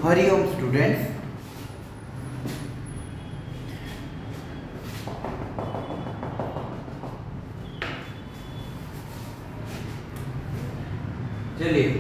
Hariom students, चलिए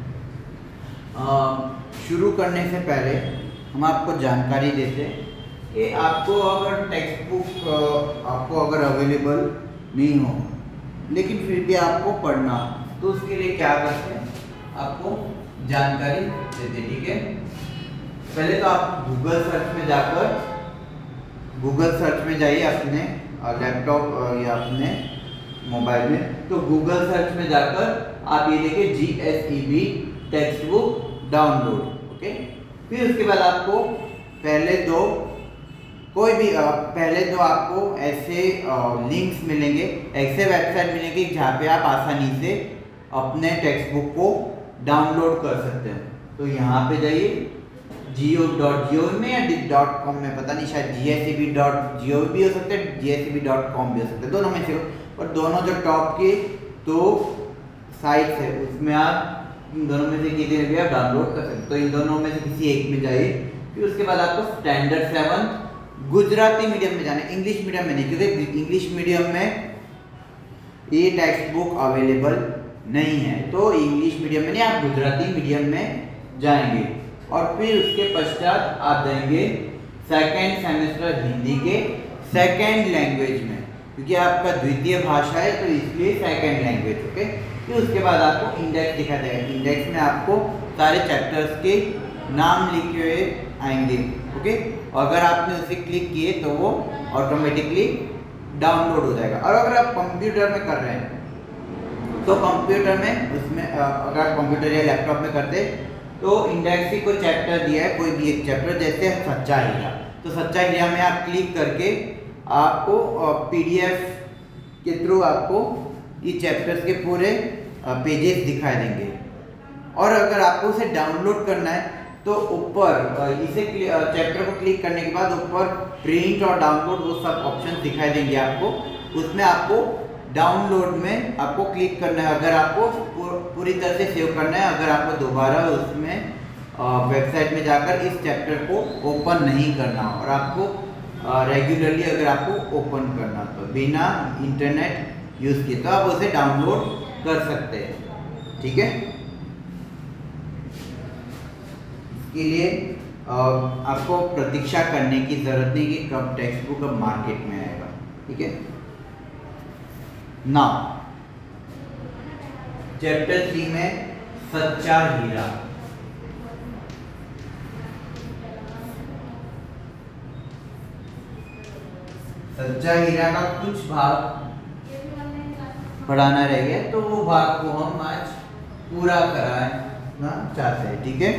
शुरू करने से पहले हम आपको जानकारी देते हैं कि आपको अगर टेक्स्ट बुक आपको अगर अवेलेबल नहीं हो लेकिन फिर भी आपको पढ़ना, तो उसके लिए क्या करते हैं, आपको जानकारी देते हैं। ठीक है, पहले तो आप गूगल सर्च में जाइए अपने लैपटॉप या अपने मोबाइल में। तो गूगल सर्च में जाकर आप ये देखिए GSEB text book download. Okay, फिर उसके बाद आपको पहले दो आपको ऐसे लिंक्स मिलेंगे, ऐसे वेबसाइट मिलेंगे जहाँ पे आप आसानी से अपने टेक्स्ट बुक को डाउनलोड कर सकते हैं। तो यहाँ पे जाइए geo.gov में या .com में, पता नहीं, शायद GSEB.gov भी हो सकता है, GSEB.com भी हो सकता है, दोनों में से हो। और दोनों जो टॉप के दो साइट्स है उसमें आप इन दोनों में से किसी भी आप डाउनलोड कर सकते हो। तो इन दोनों में से किसी एक में जाइए। फिर उसके बाद आपको स्टैंडर्ड 7 गुजराती मीडियम में जाना है, इंग्लिश मीडियम में नहीं, क्योंकि इंग्लिश मीडियम में ये टेक्स्ट बुक अवेलेबल नहीं है। तो इंग्लिश मीडियम में नहीं, आप गुजराती मीडियम में जाएंगे। और फिर उसके पश्चात आप जाएंगे सेकेंड सेमेस्टर हिंदी के सेकेंड लैंग्वेज में, क्योंकि आपका द्वितीय भाषा है तो इसलिए सेकेंड लैंग्वेज। ओके, फिर उसके बाद आपको इंडेक्स दिखा देगा। इंडेक्स में आपको सारे चैप्टर्स के नाम लिखे हुए आएंगे। ओके, और अगर आपने उसे क्लिक किए तो वो ऑटोमेटिकली डाउनलोड हो जाएगा। और अगर आप कंप्यूटर में कर रहे हैं तो कंप्यूटर में उसमें अगर आप कंप्यूटर या लैपटॉप में करते तो इंडेक्स की कोई चैप्टर दिया है, कोई भी एक चैप्टर, जैसे सच्चा हीरा, तो सच्चा हीरा में आप क्लिक करके आपको PDF के थ्रू आपको ये चैप्टर्स के पूरे पेजेस दिखाई देंगे। और अगर आपको उसे डाउनलोड करना है तो ऊपर इसे चैप्टर को क्लिक करने के बाद ऊपर प्रिंट और डाउनलोड वो सब ऑप्शन दिखाई देंगे आपको। उसमें आपको डाउनलोड में आपको क्लिक करना है अगर आपको पूरी तरह से सेव करना है। अगर आपको दोबारा उसमें वेबसाइट में जाकर इस चैप्टर को ओपन नहीं करना और आपको रेगुलरली अगर आपको ओपन करना, तो बिना इंटरनेट यूज़ किए तो आप उसे डाउनलोड कर सकते हैं। ठीक है, इसके लिए आपको प्रतीक्षा करने की जरूरत नहीं कि कब टेक्स्ट बुक अब मार्केट में आएगा। ठीक है, नाउ चैप्टर 3 में सच्चा हीरा। सच्चा हीरा का कुछ भाग पढ़ाना रह गया, तो वो भाग को हम आज पूरा कराना चाहते हैं। ठीक है,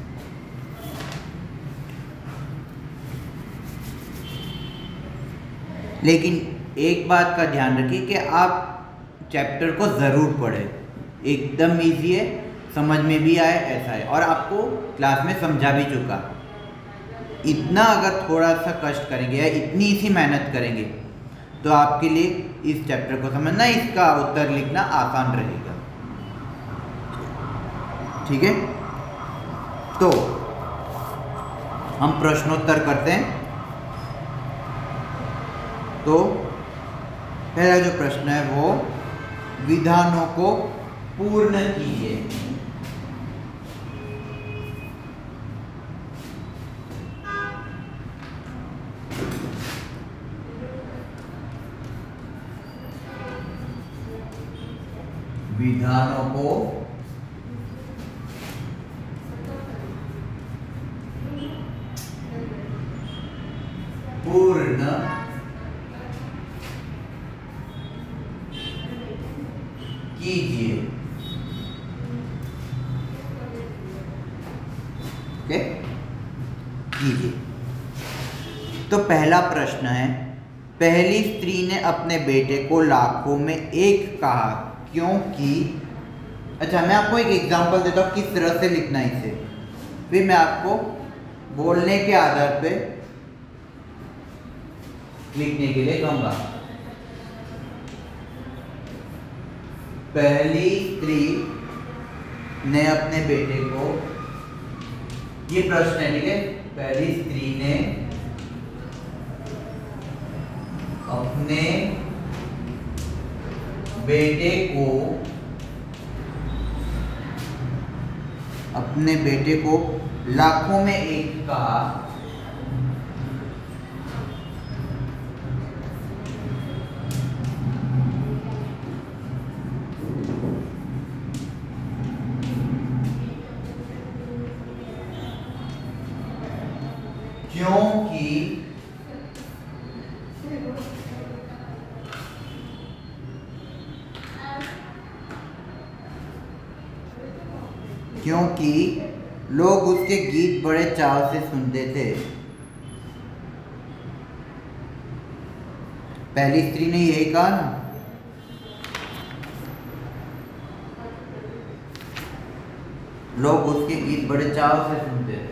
लेकिन एक बात का ध्यान रखिए कि आप चैप्टर को ज़रूर पढ़ें, एकदम इजी है, समझ में भी आए ऐसा है, और आपको क्लास में समझा भी चुका। इतना अगर थोड़ा सा कष्ट करेंगे या इतनी सी मेहनत करेंगे तो आपके लिए इस चैप्टर को समझना, इसका उत्तर लिखना आसान रहेगा। ठीक है, तो हम प्रश्नोत्तर करते हैं। तो पहला जो प्रश्न है वो विधानों को पूर्ण कीजिए। विधानों को पूर्ण कीजिए। ओके, कीजिए। तो पहला प्रश्न है, पहली स्त्री ने अपने बेटे को लाखों में एक कहा क्योंकि। अच्छा, मैं आपको एक एग्जांपल देता हूँ किस तरह से लिखना है इसे, फिर मैं आपको बोलने के आधार पे लिखने के लिए कहूँगा। पहली स्त्री ने अपने बेटे को ये प्रश्न है, ठीक है। पहली स्त्री ने अपने बेटे को लाखों में एक कहा, क्योंकि लोग उसके गीत बड़े चाव से सुनते थे। पहली स्त्री ने यही कहा ना, लोग उसके गीत बड़े चाव से सुनते थे।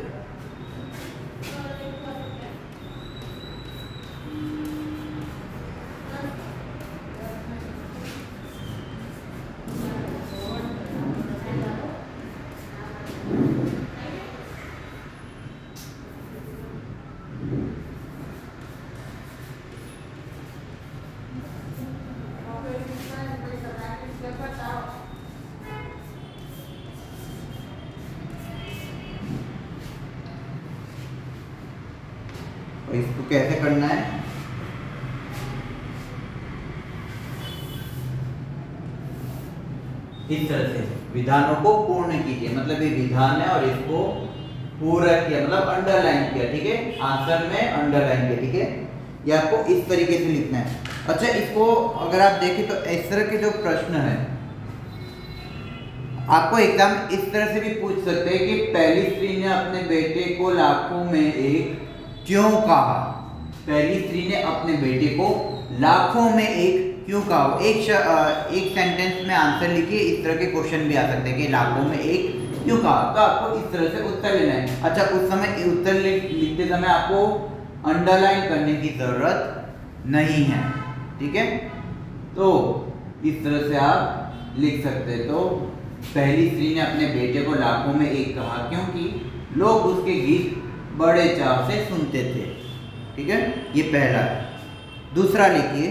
और इसको कैसे करना है, इस तरह से विधानों को पूर्ण कीजिए, मतलब ये विधान है और इसको पूरा किया, मतलब अंडरलाइन किया, ठीक है। आंसर में अंडरलाइन किया, ठीक है। ये आपको इस तरीके से लिखना है। अच्छा, इसको अगर आप देखें तो इस तरह के जो प्रश्न है आपको एग्जाम इस तरह से भी पूछ सकते हैं कि पहली स्त्री ने अपने बेटे को लाखों में एक क्यों कहा। पहली स्त्री ने अपने बेटे को लाखों में एक क्यों कहा। एक सेंटेंस में आंसर लिखिए। इस तरह के क्वेश्चन भी आ सकते हैं कि लाखों में एक क्यों कहा, तो आपको इस तरह से उत्तर लेना है। अच्छा, उस समय उत्तर लिखते समय आपको अंडरलाइन करने की जरूरत नहीं है, ठीक है। तो इस तरह से आप लिख सकते हैं। तो पहली स्त्री ने अपने बेटे को लाखों में एक कहा क्योंकि लोग उसके गीत बड़े चाव से सुनते थे, ठीक है। ये पहला है। दूसरा लिखिए,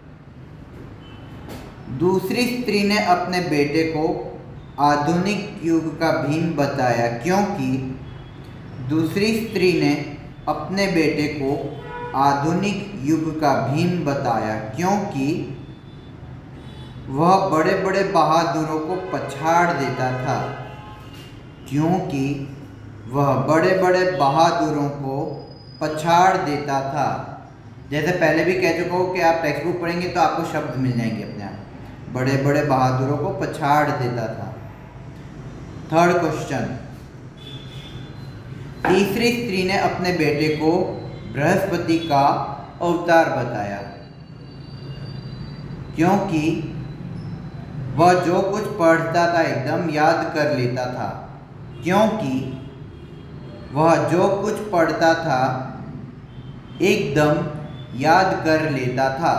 दूसरी स्त्री ने अपने बेटे को आधुनिक युग का भीम बताया क्योंकि दूसरी स्त्री ने अपने बेटे को आधुनिक युग का भीम बताया क्योंकि वह बड़े बड़े बहादुरों को पछाड़ देता था। क्योंकि वह बड़े बड़े बहादुरों को पछाड़ देता था। जैसे पहले भी कह चुका हूँ कि आप टेक्स्ट बुक पढ़ेंगे तो आपको शब्द मिल जाएंगे अपने आप। बड़े बड़े बहादुरों को पछाड़ देता था। थर्ड क्वेश्चन, तीसरी स्त्री ने अपने बेटे को बृहस्पति का अवतार बताया क्योंकि वह जो कुछ पढ़ता था एकदम याद कर लेता था। क्योंकि वह जो कुछ पढ़ता था एकदम याद कर लेता था।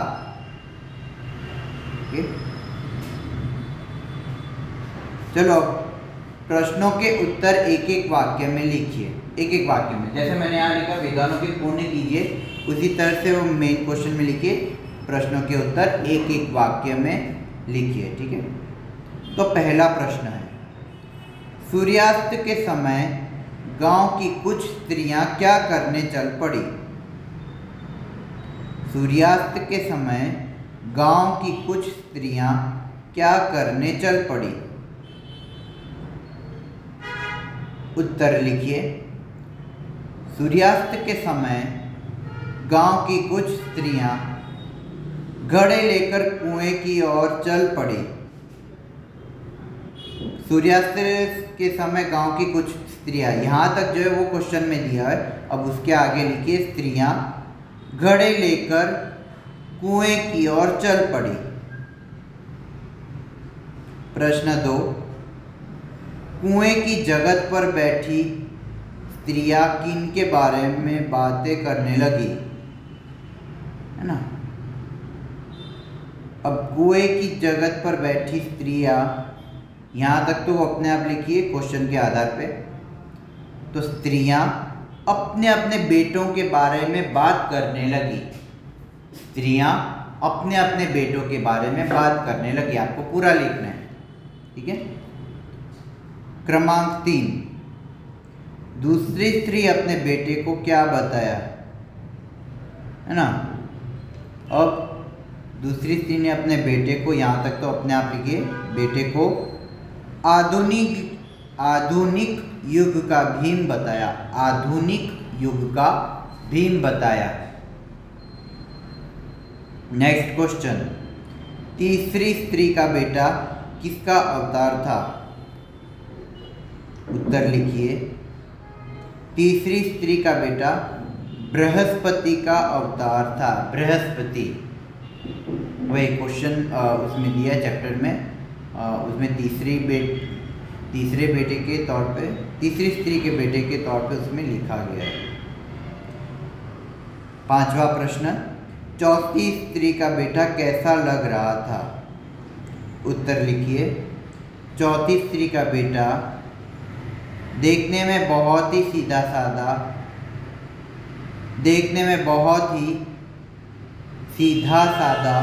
चलो प्रश्नों के उत्तर एक एक वाक्य में लिखिए। एक एक वाक्य में, जैसे मैंने यहाँ लिखा विधानों के पूर्ण कीजिए, उसी तरह से वो मेन क्वेश्चन में लिखिए। प्रश्नों के उत्तर एक एक वाक्य में लिखिए, ठीक है। तो पहला प्रश्न है, सूर्यास्त के समय गांव की कुछ स्त्रियां क्या करने चल पड़ी। सूर्यास्त के समय गांव की कुछ स्त्रियां क्या करने चल पड़ी। उत्तर लिखिए, सूर्यास्त के समय गांव की कुछ स्त्रियां घड़े लेकर कुएं की ओर चल पड़ी। सूर्यास्त के समय गांव की कुछ स्त्रियां, यहाँ तक जो है वो क्वेश्चन में दिया है। अब उसके आगे लिखिए, स्त्रियां घड़े लेकर कुएं की ओर चल पड़ी। प्रश्न 2, कुएं की जगत पर बैठी स्त्रियां किन के बारे में बातें करने लगी, है ना। अब कुएं की जगत पर बैठी स्त्रियां, यहाँ तक तो अपने आप लिखिए क्वेश्चन के आधार पे। तो स्त्रियां अपने अपने बेटों के बारे में बात करने लगी। स्त्रियां अपने अपने बेटों के बारे में बात करने लगी। आपको पूरा लिखना है, ठीक है। क्रमांक 3, दूसरी स्त्री अपने बेटे को क्या बताया, है ना। अब दूसरी स्त्री ने अपने बेटे को, यहाँ तक तो अपने आप लिखिए, बेटे को आधुनिक युग का भीम बताया। आधुनिक युग का भीम बताया। नेक्स्ट क्वेश्चन, तीसरी स्त्री का बेटा किसका अवतार था? उत्तर लिखिए। तीसरी स्त्री का बेटा बृहस्पति का अवतार था। बृहस्पति, वही क्वेश्चन उसमें दिया चैप्टर में, उसमें तीसरे बेटे के तौर पे, तीसरी स्त्री के बेटे के तौर पे उसमें लिखा गया है। 5वां प्रश्न, चौथी स्त्री का बेटा कैसा लग रहा था? उत्तर लिखिए। चौथी स्त्री का बेटा देखने में बहुत ही सीधा साधा, देखने में बहुत ही सीधा साधा,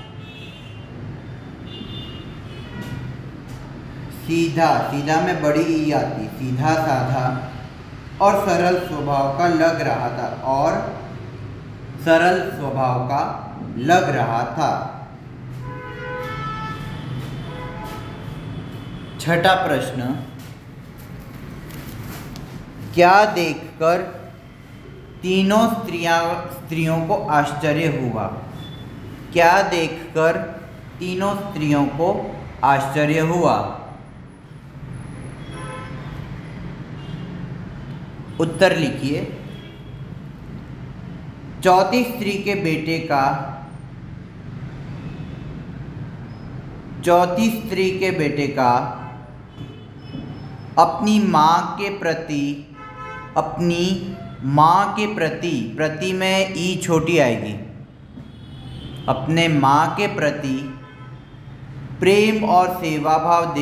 सीधा में बड़ी ई आती, सीधा साधा और सरल स्वभाव का लग रहा था। और सरल स्वभाव का लग रहा था। 6ठा प्रश्न, क्या देखकर तीनों स्त्रियों को आश्चर्य हुआ? क्या देखकर तीनों स्त्रियों को आश्चर्य हुआ? उत्तर लिखिए। चौथी स्त्री के बेटे का अपनी माँ के प्रति में ई छोटी आएगी, अपने माँ के प्रति प्रेम और सेवा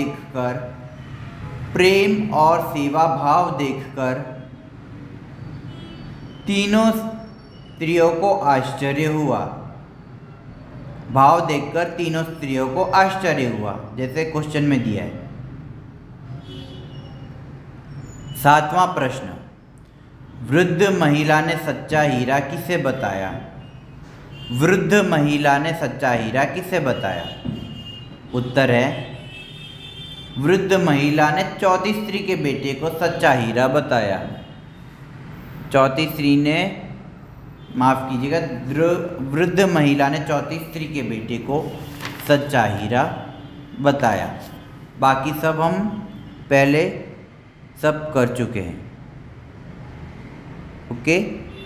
भाव देखकर तीनों स्त्रियों को आश्चर्य हुआ। भाव देखकर तीनों स्त्रियों को आश्चर्य हुआ, जैसे क्वेश्चन में दिया है। 7वां प्रश्न, वृद्ध महिला ने सच्चा हीरा किसे बताया? वृद्ध महिला ने सच्चा हीरा किसे बताया? उत्तर है, वृद्ध महिला ने चौथी स्त्री के बेटे को सच्चा हीरा बताया। चौथी स्त्री ने, माफ कीजिएगा, वृद्ध महिला ने चौथी स्त्री के बेटे को सच्चा हीरा बताया। बाकी सब हम पहले सब कर चुके हैं। ओके,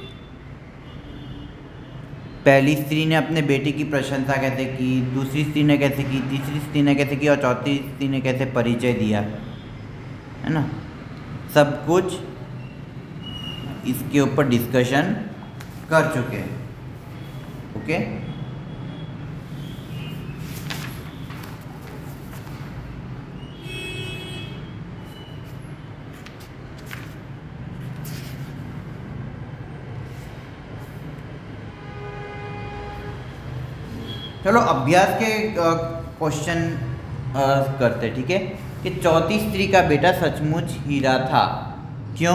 पहली स्त्री ने अपने बेटे की प्रशंसा कैसे की, दूसरी स्त्री ने कैसे की, तीसरी स्त्री ने कैसे की और चौथी स्त्री ने कैसे परिचय दिया, है ना। सब कुछ इसके ऊपर डिस्कशन कर चुके हैं। ओके, चलो अभ्यास के क्वेश्चन करते, ठीक है। कि चौथी स्त्री का बेटा सचमुच हीरा था, क्यों?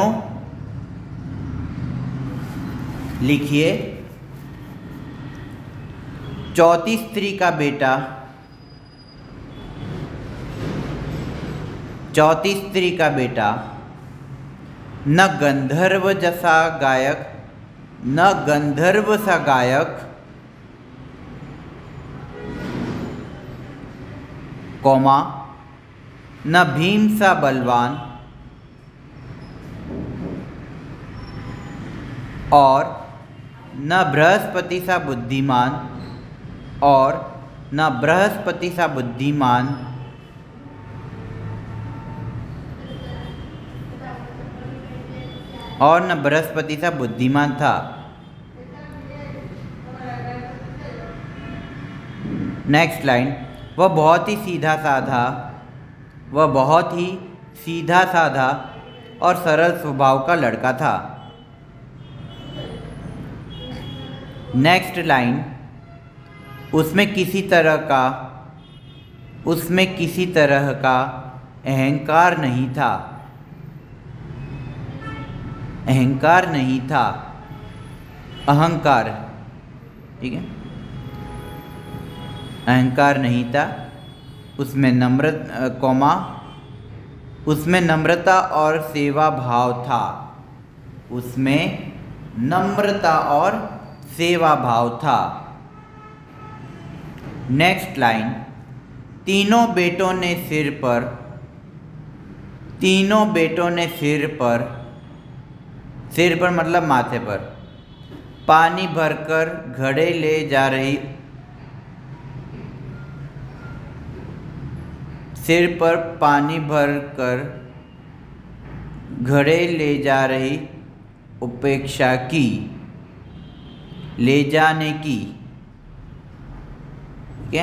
लिखिए। चौथी स्त्री का बेटा न गंधर्व सा गायक कौमा न भीम सा बलवान और न बृहस्पति सा बुद्धिमान था। नेक्स्ट लाइन, वह बहुत ही सीधा साधा और सरल स्वभाव का लड़का था। नेक्स्ट लाइन, उसमें किसी तरह का अहंकार नहीं था। अहंकार नहीं था, अहंकार, ठीक है, अहंकार नहीं था। उसमें उसमें नम्रता और सेवा भाव था। उसमें नम्रता और सेवा भाव था। नेक्स्ट लाइन, तीनों बेटों ने सिर पर मतलब माथे पर पानी भरकर घड़े ले जा रही सिर पर पानी भरकर घड़े ले जा रही उपेक्षा की, ले जाने की, क्या?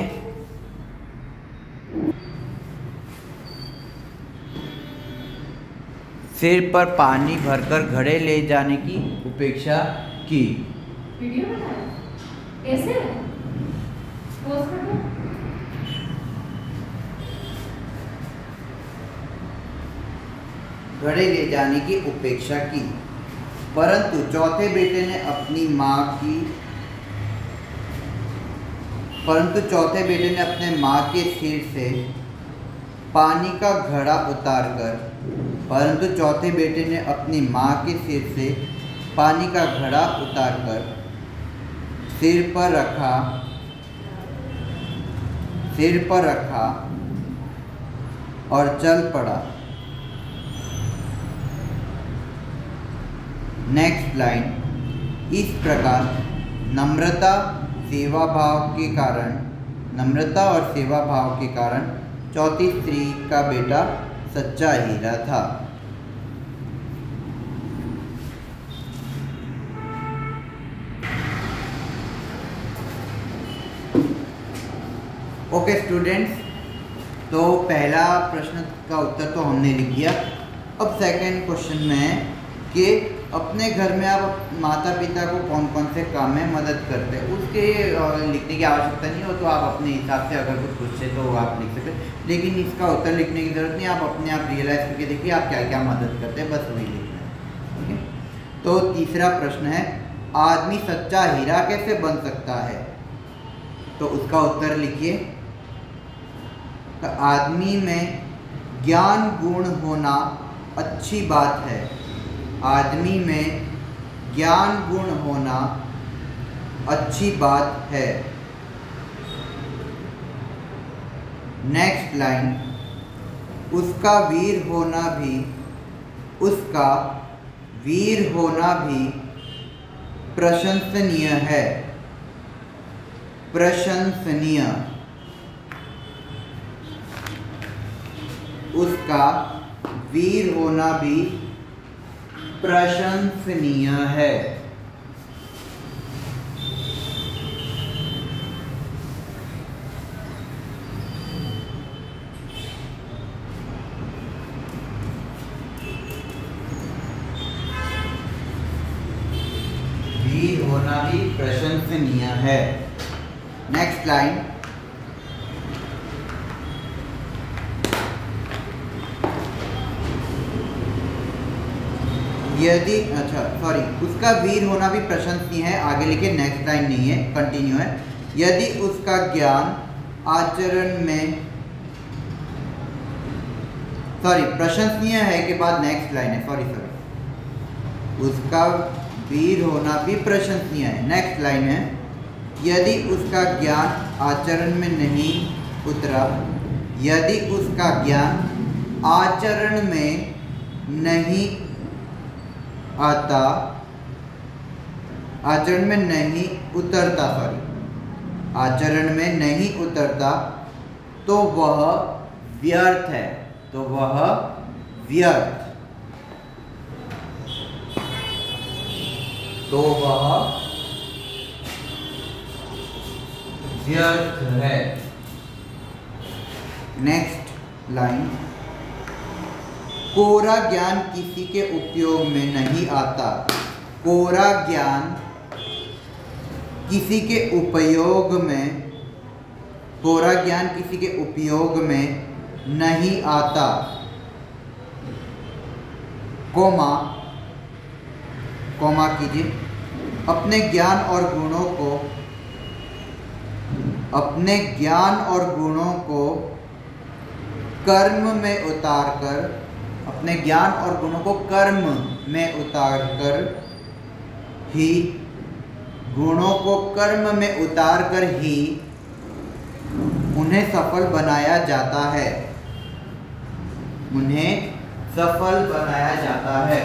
सिर पर पानी भरकर घड़े ले जाने की उपेक्षा की। वीडियो बनाया ऐसे पोस्ट कर दो। घड़े ले जाने की उपेक्षा की, परंतु चौथे बेटे ने अपने माँ के सिर से पानी का घड़ा उतारकर सिर पर रखा और चल पड़ा। नेक्स्ट लाइन, इस प्रकार नम्रता और सेवा भाव के कारण चौथी स्त्री का बेटा सच्चा हीरा था। ओके स्टूडेंट्स, तो पहला प्रश्न का उत्तर तो हमने लिख दिया। अब सेकंड क्वेश्चन में है कि अपने घर में आप माता पिता को कौन कौन से काम में मदद करते हैं, उसके लिखने की आवश्यकता नहीं हो, तो आप अपने हिसाब से अगर कुछ पूछे तो आप लिख सकते हैं, लेकिन इसका उत्तर लिखने की ज़रूरत नहीं, आप अपने आप रियलाइज़ करके देखिए आप क्या क्या मदद करते हैं, बस वही लिखना है। ठीक है, तो तीसरा प्रश्न है, आदमी सच्चा हीरा कैसे बन सकता है? तो उसका उत्तर लिखिए। तो आदमी में ज्ञान गुण होना अच्छी बात है। आदमी में ज्ञान गुण होना अच्छी बात है। नेक्स्ट लाइन, उसका वीर होना भी प्रशंसनीय है। प्रशंसनीय, उसका वीर होना भी प्रशंसनीय है। वीर होना भी प्रशंसनीय है। नेक्स्ट लाइन, उसका वीर होना भी प्रशंसनीय है, आगे लिखे, नेक्स्ट लाइन नहीं है, कंटिन्यू है। यदि उसका ज्ञान आचरण में, प्रशंसनीय है के बाद नेक्स्ट लाइन है, उसका वीर होना भी प्रशंसनीय है। नेक्स्ट लाइन है, यदि उसका ज्ञान आचरण में नहीं उतरा, यदि उसका ज्ञान आचरण में नहीं आता, आचरण में नहीं उतरता, आचरण में नहीं उतरता, तो वह व्यर्थ है। तो वह व्यर्थ, तो वह व्यर्थ है। नेक्स्ट लाइन, कोरा ज्ञान किसी के उपयोग में नहीं आता। कोरा ज्ञान किसी के उपयोग में, कोरा ज्ञान किसी के उपयोग में नहीं आता। कोमा कीजिए। अपने ज्ञान और गुणों को, अपने ज्ञान और गुणों को कर्म में उतारकर, अपने ज्ञान और गुणों को कर्म में उतारकर ही, गुणों को कर्म में उतारकर ही उन्हें सफल बनाया जाता है। उन्हें सफल बनाया जाता है।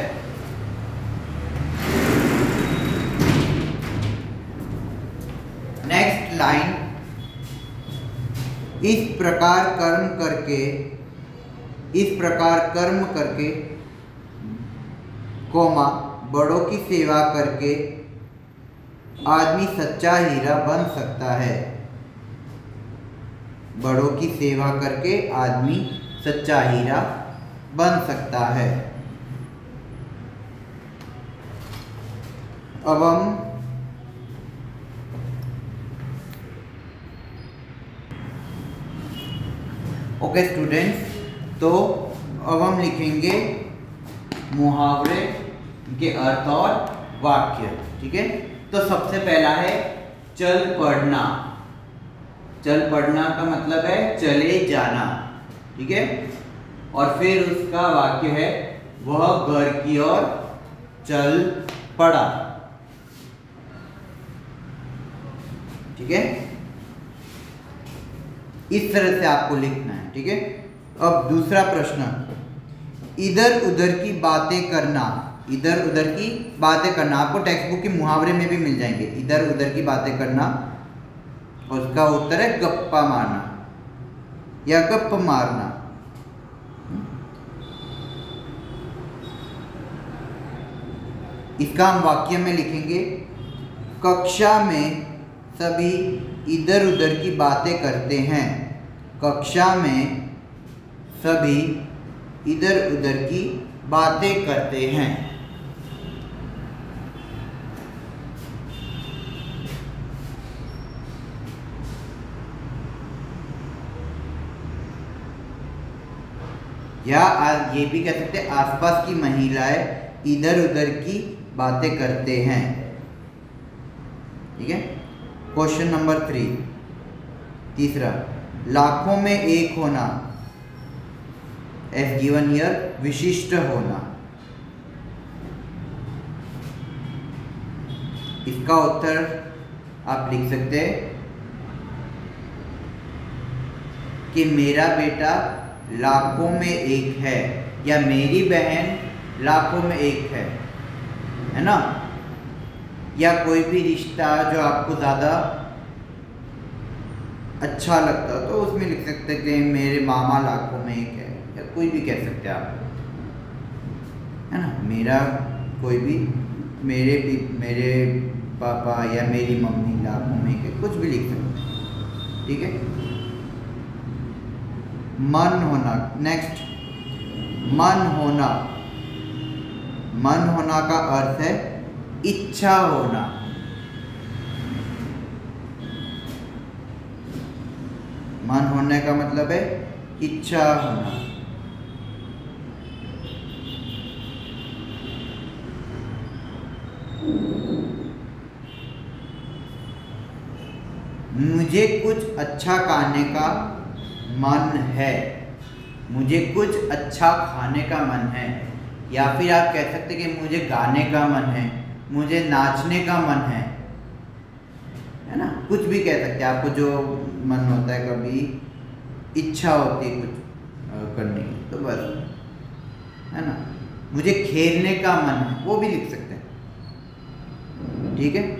नेक्स्ट लाइन, इस प्रकार कर्म करके, कोमा बड़ों की सेवा करके आदमी सच्चा हीरा बन सकता है। बड़ों की सेवा करके आदमी सच्चा हीरा बन सकता है। अब हम ओके स्टूडेंट्स, तो अब हम लिखेंगे मुहावरे के अर्थ और वाक्य। ठीक है, तो सबसे पहला है चल पड़ना। चल पड़ना का मतलब है चले जाना। ठीक है, और फिर उसका वाक्य है वह घर की ओर चल पड़ा। ठीक है, इस तरह से आपको लिखना है। ठीक है, अब दूसरा प्रश्न, इधर उधर की बातें करना। इधर उधर की बातें करना आपको टेक्स्ट बुक के मुहावरे में भी मिल जाएंगे। इधर उधर की बातें करना, और उसका उत्तर है गप्पा मारना या गप मारना। इसका हम वाक्य में लिखेंगे, कक्षा में सभी इधर उधर की बातें करते हैं। कक्षा में सभी इधर उधर की बातें करते हैं। या ये भी कह सकते हैं आसपास की महिलाएं इधर उधर की बातें करते हैं। ठीक है, क्वेश्चन नंबर 3, तीसरा, लाखों में एक होना, एज गिवन हियर, विशिष्ट होना। इसका उत्तर आप लिख सकते हैं कि मेरा बेटा लाखों में एक है, या मेरी बहन लाखों में एक है ना। या कोई भी रिश्ता जो आपको ज़्यादा अच्छा लगता है तो उसमें लिख सकते हैं कि मेरे मामा लाखों में एक है, या कोई भी कह सकते हैं आप, है ना। मेरा कोई भी, मेरे पापा या मेरी मम्मी लाखों में एक है, कुछ भी लिख सकते हैं। ठीक है, मन होना। नेक्स्ट, मन होना। मन होना का अर्थ है इच्छा होना। मन होने का मतलब है इच्छा होना। मुझे कुछ अच्छा खाने का मन है। मुझे कुछ अच्छा खाने का मन है, या फिर आप कह सकते हैं कि मुझे गाने का मन है, मुझे नाचने का मन है ना। कुछ भी कह सकते हैं, आपको जो मन होता है, कभी इच्छा होती है कुछ करने की, तो बस, है ना। मुझे खेलने का मन है, वो भी लिख सकते हैं। ठीक है,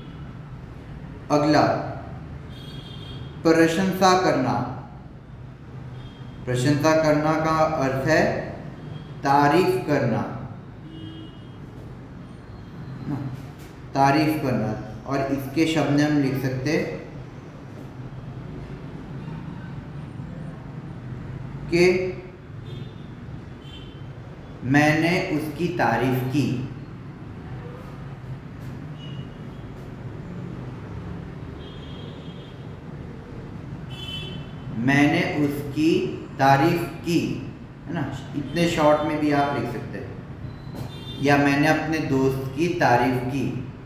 अगला, प्रशंसा करना। प्रशंसा करना का अर्थ है तारीफ करना, तारीफ करना। और इसके शब्द हम लिख सकते कि मैंने उसकी तारीफ की। मैंने उसकी तारीफ की, है ना। इतने शॉर्ट में भी आप लिख सकते हैं। या मैंने अपने दोस्त की तारीफ की।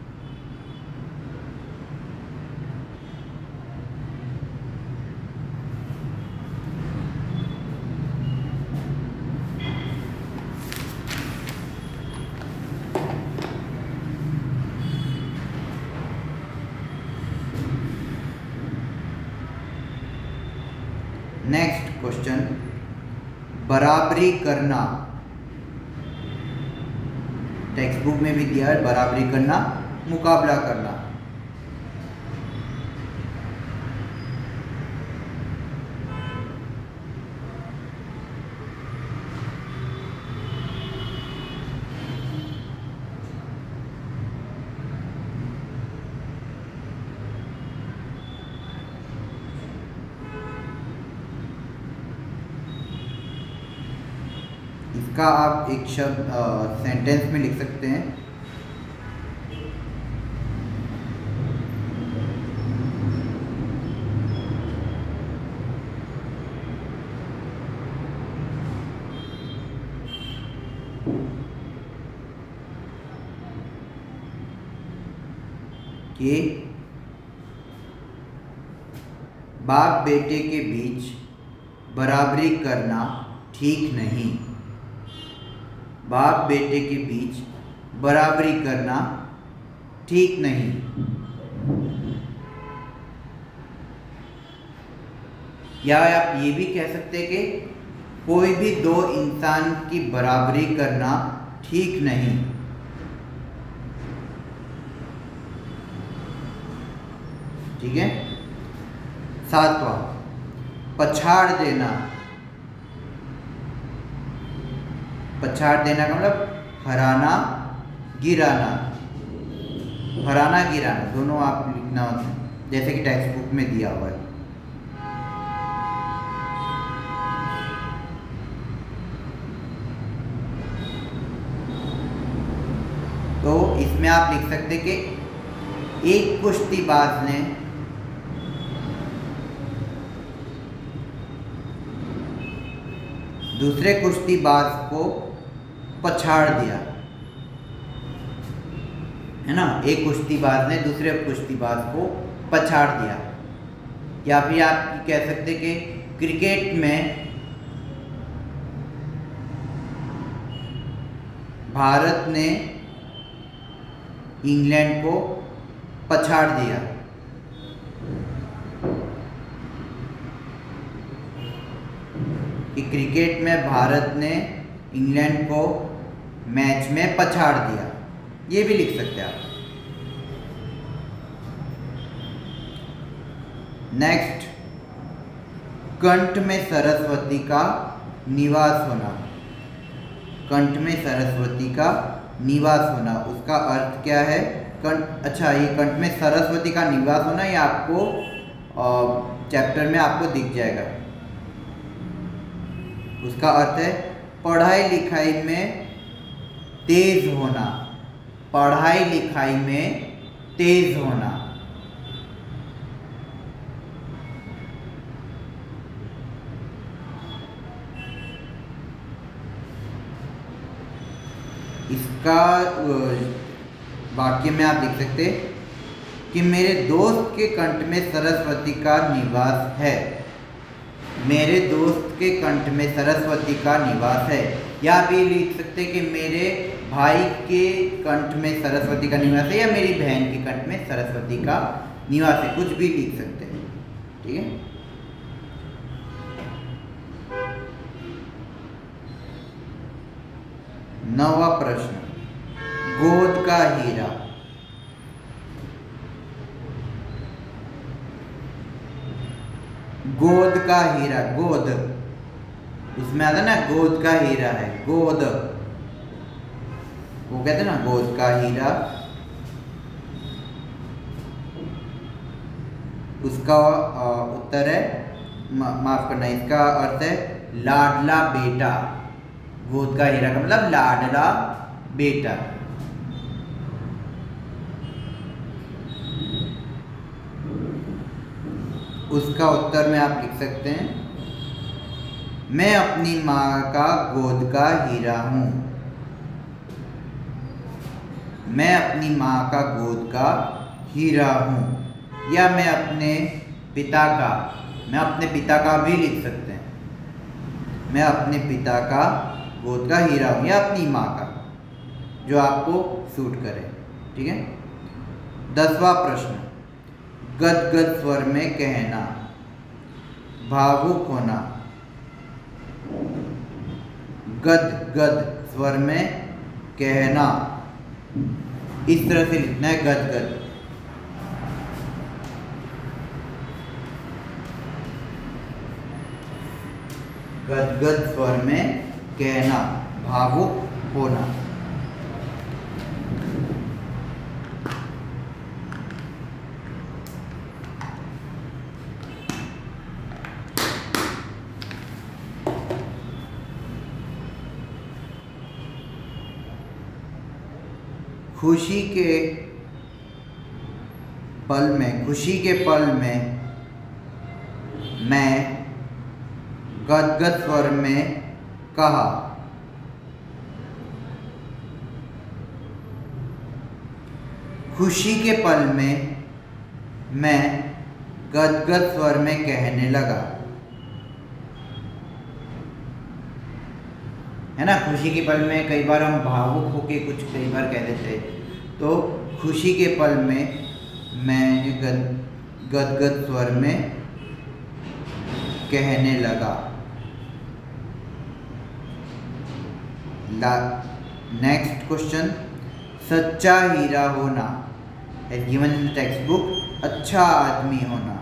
नेक्स्ट क्वेश्चन, बराबरी करना। टेक्स्ट बुक में भी दिया है बराबरी करना, मुकाबला करना। इसका आप एक शब्द सेंटेंस में लिख सकते हैं। कि बाप बेटे के बीच बराबरी करना ठीक नहीं। बाप बेटे के बीच बराबरी करना ठीक नहीं। या आप ये भी कह सकते हैं कि कोई भी दो इंसान की बराबरी करना ठीक नहीं। ठीक है। सातवां, पछाड़ देना। पछाड़ देना का मतलब हराना, गिराना। हराना, गिराना दोनों आप लिखना होता है, जैसे कि टेक्स्ट बुक में दिया हुआ है। तो इसमें आप लिख सकते कि एक कुश्तीबाज ने दूसरे कुश्तीबाज को पछाड़ दिया, है ना। एक कुश्तीबाज ने दूसरे कुश्तीबाज को पछाड़ दिया। या फिर आप कह सकते कि क्रिकेट में भारत ने इंग्लैंड को पछाड़ दिया। कि क्रिकेट में भारत ने इंग्लैंड को मैच में पछाड़ दिया, ये भी लिख सकते हैं आप। नेक्स्ट, कंठ में सरस्वती का निवास होना। कंठ में सरस्वती का निवास होना, उसका अर्थ क्या है? कंठ, अच्छा, ये कंठ में सरस्वती का निवास होना, ये आपको चैप्टर में आपको दिख जाएगा। उसका अर्थ है पढ़ाई लिखाई में तेज होना। पढ़ाई लिखाई में तेज होना। इसका वाक्य में आप लिख सकते कि मेरे दोस्त के कंठ में सरस्वती का निवास है। मेरे दोस्त के कंठ में सरस्वती का निवास है। या भी लिख सकते कि मेरे भाई के कंठ में सरस्वती का निवास है, या मेरी बहन के कंठ में सरस्वती का निवास है, कुछ भी लिख सकते हैं। ठीक है। नौवां प्रश्न, गोद का हीरा। गोद का हीरा, गोद, उसमें आता ना गोद का हीरा है, गोद, वो कहते हैं ना गोद का हीरा। उसका उत्तर है, माफ करना, इसका अर्थ है लाडला बेटा। गोद का हीरा का मतलब लाडला बेटा। उसका उत्तर में आप लिख सकते हैं, मैं अपनी माँ का गोद का हीरा हूँ। मैं अपनी माँ का गोद का हीरा हूँ। या मैं अपने पिता का भी लिख सकते हैं, मैं अपने पिता का गोद का हीरा हूँ, या अपनी माँ का, जो आपको सूट करे। ठीक है। 10वां प्रश्न, गदगद स्वर में कहना, भावुक होना। गदगद स्वर में कहना, इस तरह से लिखना है, गदगद। गदगद स्वर में कहना, भावुक होना। खुशी के पल में मैं गदगद स्वर में कहा। खुशी के पल में मैं गदगद स्वर में कहने लगा। है ना, खुशी के पल में कई बार हम भावुक होके कुछ कई बार कह देते, तो खुशी के पल में मैंने गदगद स्वर में कहने लगा। नेक्स्ट क्वेश्चन, सच्चा हीरा होना है गिवन इन टेक्स्ट बुक, अच्छा आदमी होना।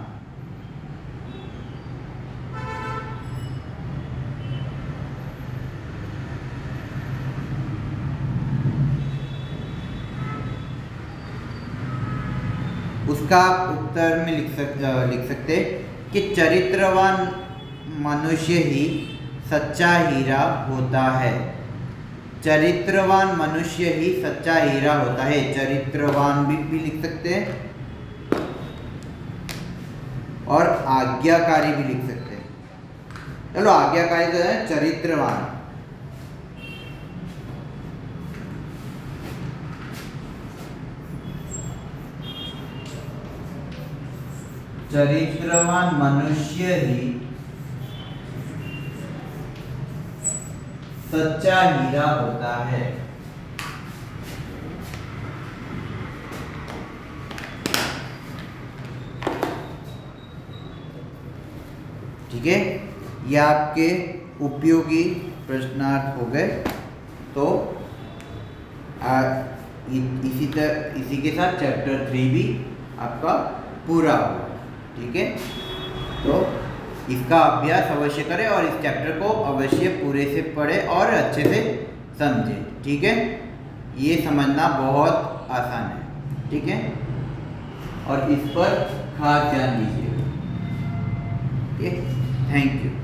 उसका आप उत्तर में लिख सकते कि चरित्रवान मनुष्य ही सच्चा हीरा होता है। चरित्रवान मनुष्य ही सच्चा हीरा होता है। चरित्रवान भी लिख सकते हैं और आज्ञाकारी भी लिख सकते हैं। चलो आज्ञाकारी तो है, चरित्रवान। चरित्रवान मनुष्य ही सच्चा हीरा होता है। ठीक है, ये आपके उपयोगी प्रश्नार्थ हो गए। तो इसी के साथ चैप्टर 3 भी आपका पूरा हुआ। ठीक है, तो इसका अभ्यास अवश्य करें और इस चैप्टर को अवश्य पूरे से पढ़ें और अच्छे से समझें। ठीक है, ये समझना बहुत आसान है। ठीक है, और इस पर खास ध्यान दीजिए। Okay, thank you.